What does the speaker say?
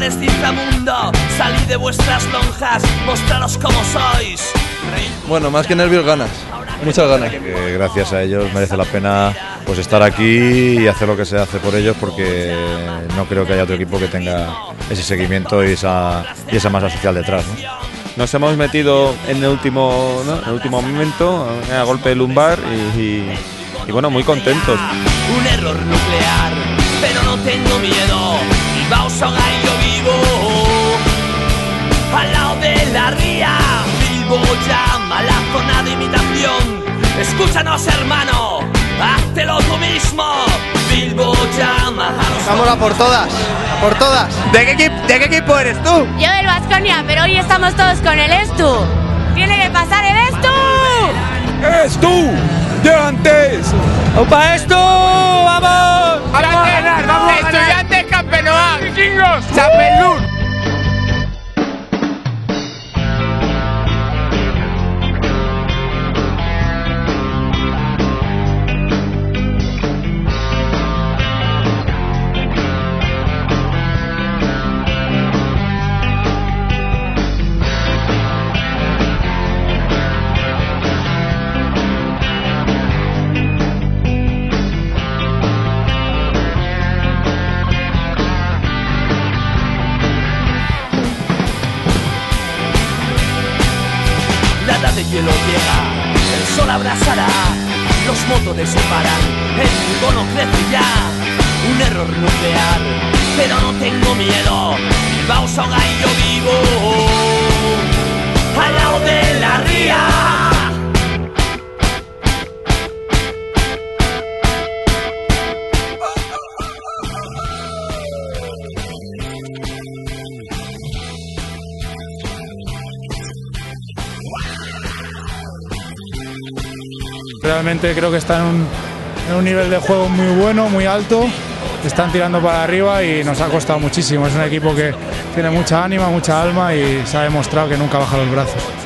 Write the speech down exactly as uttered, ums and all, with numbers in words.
seres de inframundo, salid de vuestras lonjas, mostraros como sois. Bueno, más que nervios, ganas, muchas ganas. Eh, gracias a ellos merece la pena pues estar aquí y hacer lo que se hace por ellos, porque no creo que haya otro equipo que tenga ese seguimiento y esa, y esa masa social detrás, ¿no? Nos hemos metido en el último, ¿no? en el último momento, a golpe de lumbar y, y, y bueno, muy contentos. Un error nuclear, pero no tengo miedo. Bilbao Soga y yo vivo al lado de la ría. Bilbo llama, la zona de imitación. Escúchanos, hermano, háztelo tú mismo. Bilbo llama. Vamos a por todas, a por todas. ¿De qué, equipo, ¿De qué equipo eres tú? Yo del Baskonia, pero hoy estamos todos con el Estu. Tiene que pasar el Estu. ¡Estu! ¡De antes! ¡Opa, Estu! ¡Vamos! ¡Vamos a ganar! ¡Vamos a ganar! ¡Estudiantes campeonatos! ¡Vikingos! ¡Chapelún! De hielo llega, el sol abrasará, los motores se paran, el mundo no crece ya. Un error nuclear, pero no tengo miedo. Bilbao Soga y yo vivo al lado de la ría. Realmente creo que están en un, en un nivel de juego muy bueno, muy alto. Están tirando para arriba y nos ha costado muchísimo. Es un equipo que tiene mucha ánima, mucha alma y se ha demostrado que nunca baja los brazos.